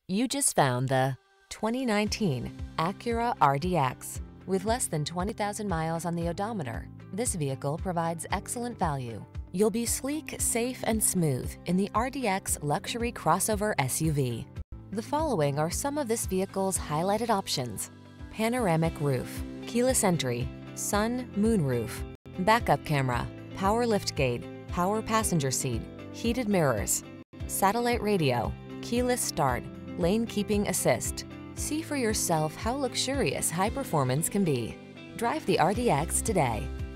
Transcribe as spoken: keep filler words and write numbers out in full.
You just found the twenty nineteen Acura R D X. With less than twenty thousand miles on the odometer, this vehicle provides excellent value. You'll be sleek, safe, and smooth in the R D X luxury crossover S U V. The following are some of this vehicle's highlighted options: panoramic roof, keyless entry, sun, moonroof, backup camera, power liftgate, power passenger seat, heated mirrors, satellite radio, keyless start, lane keeping assist. See for yourself how luxurious high performance can be. Drive the R D X today.